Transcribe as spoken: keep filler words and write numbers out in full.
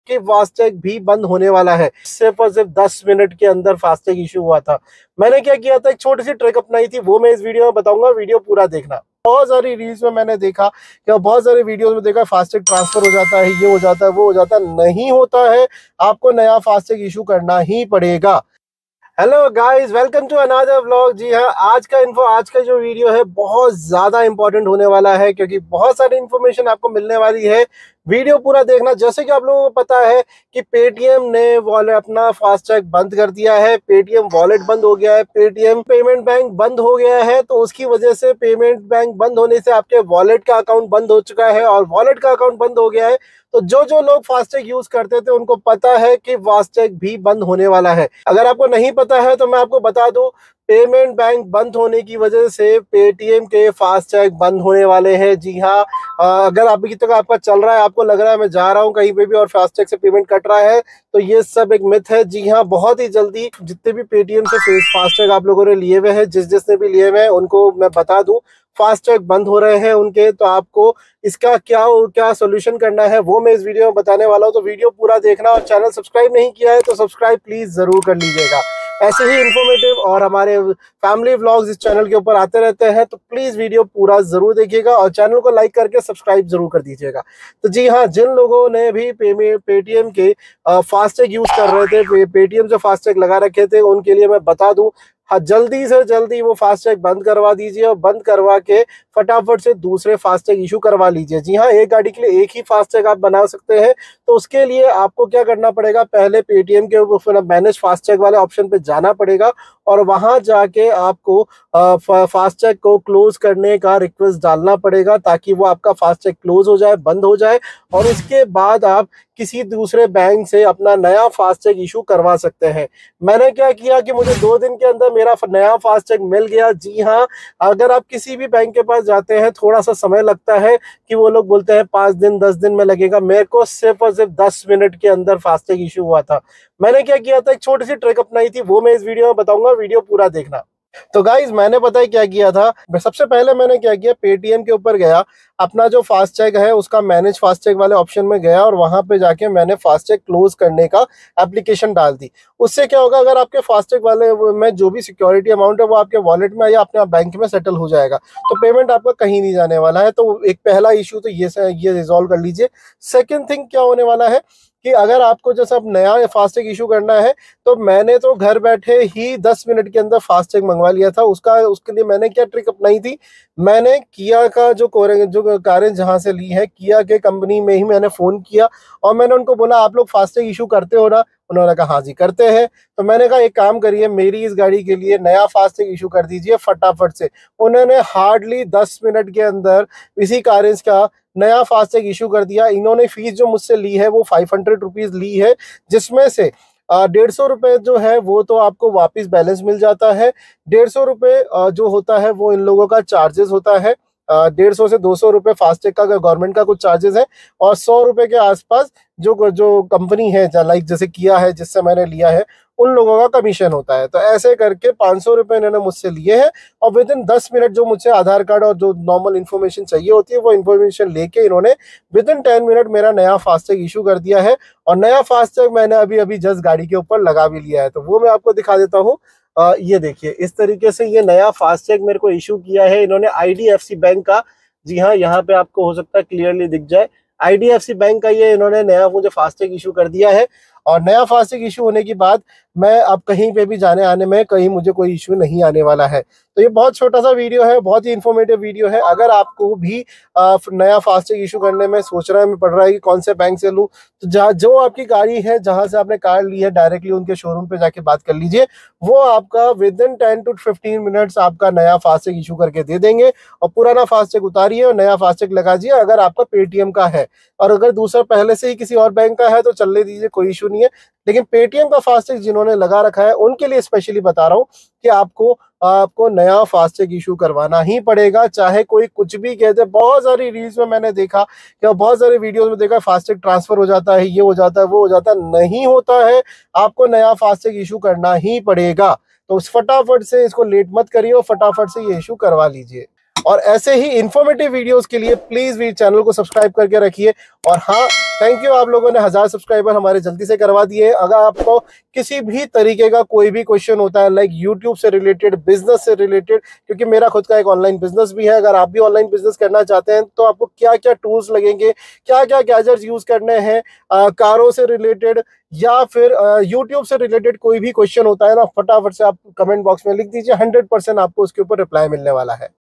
कि फास्टैग भी बंद होने वाला है। सिर्फ और सिर्फ दस मिनट के अंदर फास्टैग इशू हुआ था। मैंने क्या किया था, एक छोटी सी ट्रिक अपनाई थी, वो मैं इस वीडियो में बताऊंगा। वीडियो पूरा देखना। बहुत सारी रील्स में मैंने देखा या बहुत सारे वीडियोस में देखा फास्टैग ट्रांसफर हो जाता है, ये हो जाता है, वो हो जाता है। नहीं होता है, आपको नया फास्टैग इशू करना ही पड़ेगा। Hello guys, welcome to another vlog. जी हाँ, आज का इन्फो आज का जो वीडियो है बहुत ज़्यादा इंपॉर्टेंट होने वाला है, क्योंकि बहुत सारी इन्फॉर्मेशन आपको मिलने वाली है। वीडियो पूरा देखना। जैसे कि आप लोगों को पता है कि पेटीएम ने वॉलेट अपना फास्टैग बंद कर दिया है। पेटीएम वॉलेट बंद हो गया है, पेटीएम पेमेंट बैंक बंद हो गया है। तो उसकी वजह से पेमेंट बैंक बंद होने से आपके वॉलेट का अकाउंट बंद हो चुका है, और वॉलेट का अकाउंट बंद हो गया है तो जो जो लोग फास्टैग यूज करते थे उनको पता है कि फास्टैग भी बंद होने वाला है। अगर आपको नहीं पता है तो मैं आपको बता दूं, पेमेंट बैंक बंद होने की वजह से पेटीएम के फास्टैग बंद होने वाले हैं। जी हाँ, अगर अभी तक आपका चल रहा है, आपको लग रहा है मैं जा रहा हूँ कहीं पे भी और फास्टैग से पेमेंट कट रहा है, तो ये सब एक मिथ है। जी हाँ, बहुत ही जल्दी जितने भी पेटीएम से फेस फास्टैग आप लोगों ने लिए हुए हैं, जिस जिसने भी लिए हुए हैं, उनको मैं बता दूं फास्टैग बंद हो रहे हैं उनके। तो आपको इसका क्या क्या सोल्यूशन करना है वो मैं इस वीडियो में बताने वाला हूं। तो वीडियो पूरा देखना, और चैनल सब्सक्राइब नहीं किया है तो सब्सक्राइब प्लीज जरूर कर लीजिएगा। ऐसे ही इंफॉर्मेटिव और हमारे फैमिली व्लॉग्स इस चैनल के ऊपर आते रहते हैं, तो प्लीज वीडियो पूरा जरूर देखिएगा और चैनल को लाइक करके सब्सक्राइब जरूर कर दीजिएगा। तो जी हाँ, जिन लोगों ने भी पेटीएम के फास्टैग यूज कर रहे थे, पेटीएम से फास्टैग लगा रखे थे, उनके लिए मैं बता दूं, हाँ, जल्दी से जल्दी वो फास्टैग बंद करवा दीजिए, और बंद करवा के फटाफट से दूसरे फास्टैग इशू करवा लीजिए। जी हाँ, एक गाड़ी के लिए एक ही फास्टैग आप बना सकते हैं। तो उसके लिए आपको क्या करना पड़ेगा, पहले पेटीएम के मैनेज फास्टैग वाले ऑप्शन पे जाना पड़ेगा, और वहां जाके आपको फास्टैग को क्लोज करने का रिक्वेस्ट डालना पड़ेगा, ताकि वो आपका फास्टैग क्लोज हो जाए, बंद हो जाए, और उसके बाद आप किसी दूसरे बैंक से अपना नया फास्टैग इशू करवा सकते हैं। मैंने क्या किया कि मुझे दो दिन के अंदर मेरा नया फास्टैग मिल गया। जी हाँ, अगर आप किसी भी बैंक के पास जाते हैं थोड़ा सा समय लगता है, कि वो लोग बोलते हैं पाँच दिन दस दिन में लगेगा। मेरे को सिर्फ और सिर्फ दस मिनट के अंदर फास्टैग इशू हुआ था। मैंने क्या किया था, एक छोटी सी ट्रिक अपनाई थी, वो मैं इस वीडियो में बताऊंगा। वीडियो पूरा देखना। तो गाइज, मैंने पता है क्या किया था, सबसे पहले मैंने क्या किया, पेटीएम के ऊपर गया, अपना जो फास्टैग है उसका मैनेज फास्टैग वाले ऑप्शन में गया, और वहां पे जाके मैंने फास्टैग क्लोज करने का एप्लीकेशन डाल दी। उससे क्या होगा, अगर आपके फास्टैग वाले में जो भी सिक्योरिटी अमाउंट है वो आपके वॉलेट में या अपने बैंक में सेटल हो जाएगा, तो पेमेंट आपका कहीं नहीं जाने वाला है। तो एक पहला इशू तो ये ये रिजॉल्व कर लीजिए। सेकेंड थिंग क्या होने वाला है कि अगर आपको जैसा अब नया फास्टैग इशू करना है, तो मैंने तो घर बैठे ही दस मिनट के अंदर फास्टैग मंगवा लिया था। उसका उसके लिए मैंने क्या ट्रिक अपनाई थी, मैंने किया का जो जो कारें जहां से ली है, किया के कंपनी में ही मैंने फोन किया, और मैंने उनको बोला आप लोग फास्टैग इशू करते हो ना। उन्होंने कहा हाँ जी करते हैं। तो मैंने कहा एक काम करिए, मेरी इस गाड़ी के लिए नया फास्टैग इशू कर दीजिए फटाफट से। उन्होंने हार्डली दस मिनट के अंदर इसी कारेंस का नया फास्टैग इशू कर दिया। इन्होंने फीस जो मुझसे ली है वो फाइव हंड्रेड रुपीज ली है, जिसमें से डेढ़ सौ रुपये जो है वो तो आपको वापस बैलेंस मिल जाता है। डेढ़ सौ रुपये जो होता है वो इन लोगों का चार्जेस होता है। डेढ़ सौ से दो सौ रुपये फास्टैग का गवर्नमेंट का कुछ चार्जेस है, और सौ रुपये के आसपास जो जो कंपनी है लाइक जैसे किया है जिससे मैंने लिया है, उन लोगों का कमीशन होता है। तो ऐसे करके पाँच सौ रुपये इन्होंने मुझसे लिए हैं, और विद इन दस मिनट जो मुझे आधार कार्ड और जो नॉर्मल इन्फॉर्मेशन चाहिए होती है वो इन्फॉर्मेशन लेके इन्होंने विद इन टेन मिनट मेरा नया फास्टैग इशू कर दिया है। और नया फास्टैग मैंने अभी अभी जस्ट गाड़ी के ऊपर लगा भी लिया है, तो वो मैं आपको दिखा देता हूँ। Uh, ये देखिए, इस तरीके से ये नया फास्टैग मेरे को इशू किया है इन्होंने आईडीएफसी बैंक का। जी हाँ, यहाँ पे आपको हो सकता है क्लियरली दिख जाए, आईडीएफसी बैंक का ये इन्होंने नया मुझे फास्टैग इशू कर दिया है। और नया फास्टैग इशू होने के बाद मैं अब कहीं पे भी जाने आने में कहीं मुझे कोई इशू नहीं आने वाला है। तो ये बहुत छोटा सा वीडियो है, बहुत ही इन्फॉर्मेटिव वीडियो है। अगर आपको भी आ, नया फास्टैग इशू करने में सोच रहा है, मैं पढ़ रहा है कि कौन से बैंक से लूँ, तो जहाँ जो आपकी गाड़ी है, जहाँ से आपने कार ली है, डायरेक्टली उनके शोरूम पे जाके बात कर लीजिए। वो आपका within ten to fifteen minutes आपका नया फास्टैग इशू करके दे देंगे, और पुराना फास्टैग उतारिए और नया फास्टैग लगा दीजिए अगर आपका पेटीएम का है। और अगर दूसरा पहले से ही किसी और बैंक का है तो चलने दीजिए, कोई इशू नहीं है। लेकिन पेटीएम का फास्टैग जिन्होंने लगा रखा है उनके लिए स्पेशली बता रहा हूँ कि आपको आपको नया फास्टैग इशू करवाना ही पड़ेगा, चाहे कोई कुछ भी कहते। बहुत सारी रील्स में मैंने देखा कि बहुत सारे वीडियोस में देखा फास्टैग ट्रांसफर हो जाता है, ये हो जाता है, वो हो जाता है। नहीं होता है, आपको नया फास्टैग इशू करना ही पड़ेगा। तो फटाफट से इसको लेट मत करिए और फटाफट से ये इशू करवा लीजिए। और ऐसे ही इंफॉर्मेटिव वीडियोस के लिए प्लीज भी चैनल को सब्सक्राइब करके रखिए। और हाँ, थैंक यू, आप लोगों ने हजार सब्सक्राइबर हमारे जल्दी से करवा दिए। अगर आपको किसी भी तरीके का कोई भी क्वेश्चन होता है लाइक यूट्यूब से रिलेटेड, बिजनेस से रिलेटेड, क्योंकि मेरा खुद का एक ऑनलाइन बिजनेस भी है, अगर आप भी ऑनलाइन बिजनेस करना चाहते हैं तो आपको क्या क्या टूल्स लगेंगे, क्या क्या गैजेट्स यूज करने हैं, कारों से रिलेटेड या फिर यूट्यूब से रिलेटेड कोई भी क्वेश्चन होता है ना, फटाफट से आप कमेंट बॉक्स में लिख दीजिए, हंड्रेड परसेंट आपको उसके ऊपर रिप्लाई मिलने वाला है।